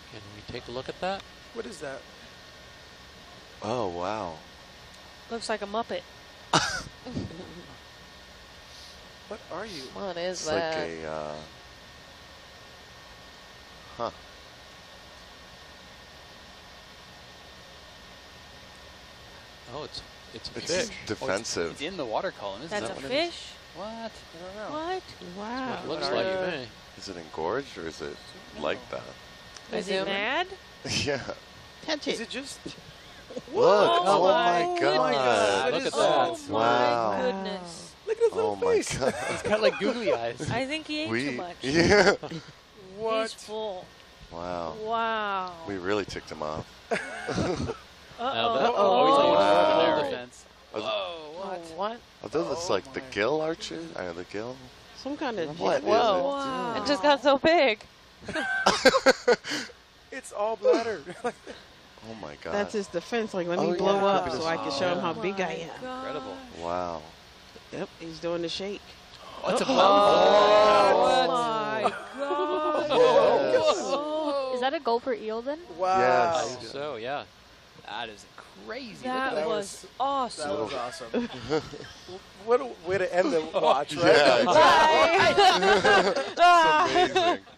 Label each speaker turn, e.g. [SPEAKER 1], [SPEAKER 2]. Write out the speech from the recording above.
[SPEAKER 1] Can we take a look at that?
[SPEAKER 2] What is that?
[SPEAKER 3] Oh, wow.
[SPEAKER 4] Looks like a Muppet.
[SPEAKER 2] What are you?
[SPEAKER 4] What is
[SPEAKER 3] It's
[SPEAKER 4] that?
[SPEAKER 3] like a, huh.
[SPEAKER 1] Oh, it's a
[SPEAKER 3] It's
[SPEAKER 1] fish.
[SPEAKER 3] defensive.
[SPEAKER 5] It's in the water column, isn't
[SPEAKER 4] That's
[SPEAKER 5] it?
[SPEAKER 4] a fish?
[SPEAKER 5] What?
[SPEAKER 2] I don't know.
[SPEAKER 4] What?
[SPEAKER 1] Wow. It looks
[SPEAKER 2] What
[SPEAKER 1] like
[SPEAKER 2] are
[SPEAKER 1] to me.
[SPEAKER 3] Is it engorged or is it like that?
[SPEAKER 4] Is it mad?
[SPEAKER 3] Yeah.
[SPEAKER 6] Touch
[SPEAKER 2] Is
[SPEAKER 6] it.
[SPEAKER 2] it just?
[SPEAKER 3] Look.
[SPEAKER 4] Oh
[SPEAKER 3] Oh,
[SPEAKER 4] my
[SPEAKER 3] my God.
[SPEAKER 2] God.
[SPEAKER 1] Look at
[SPEAKER 4] Oh
[SPEAKER 1] that.
[SPEAKER 4] my
[SPEAKER 3] Wow.
[SPEAKER 4] goodness.
[SPEAKER 2] Look at his little
[SPEAKER 3] Oh, my
[SPEAKER 2] face.
[SPEAKER 3] God.
[SPEAKER 5] It's got like googly eyes.
[SPEAKER 4] I think he ate too much.
[SPEAKER 3] Yeah.
[SPEAKER 2] What?
[SPEAKER 4] He's full.
[SPEAKER 3] Wow.
[SPEAKER 4] Wow.
[SPEAKER 3] We really ticked him off.
[SPEAKER 1] Now
[SPEAKER 4] Uh-oh.
[SPEAKER 1] that-
[SPEAKER 5] Oh, he's like
[SPEAKER 3] Wow.
[SPEAKER 5] wow. Defense.
[SPEAKER 3] Are,
[SPEAKER 4] Oh, what?
[SPEAKER 3] are those like the gill arches? The gill?
[SPEAKER 6] Some kind of
[SPEAKER 3] What
[SPEAKER 6] jet.
[SPEAKER 3] is
[SPEAKER 4] Whoa.
[SPEAKER 3] it?
[SPEAKER 4] Wow.
[SPEAKER 3] doing?
[SPEAKER 4] It just got so big.
[SPEAKER 2] It's all bladder.
[SPEAKER 3] Oh my God.
[SPEAKER 6] That's his defense. Like, let me
[SPEAKER 3] Oh,
[SPEAKER 6] blow
[SPEAKER 3] yeah.
[SPEAKER 6] up
[SPEAKER 3] Look at
[SPEAKER 6] so I
[SPEAKER 3] this.
[SPEAKER 6] can show him
[SPEAKER 5] Oh,
[SPEAKER 6] how
[SPEAKER 4] my
[SPEAKER 6] big I am.
[SPEAKER 4] God.
[SPEAKER 5] Incredible.
[SPEAKER 3] Wow.
[SPEAKER 6] Yep, he's doing the shake.
[SPEAKER 5] Oh, it's a
[SPEAKER 4] Oh,
[SPEAKER 5] bump.
[SPEAKER 4] my God.
[SPEAKER 3] Yes.
[SPEAKER 7] Is that a gulper eel then?
[SPEAKER 2] Wow.
[SPEAKER 3] Yes.
[SPEAKER 1] So, yeah.
[SPEAKER 5] That is crazy. Look
[SPEAKER 4] That
[SPEAKER 5] at that.
[SPEAKER 4] was
[SPEAKER 2] That
[SPEAKER 4] awesome.
[SPEAKER 2] was awesome. What a way to end the watch, right?
[SPEAKER 3] Yeah,
[SPEAKER 4] Bye.
[SPEAKER 3] It's amazing.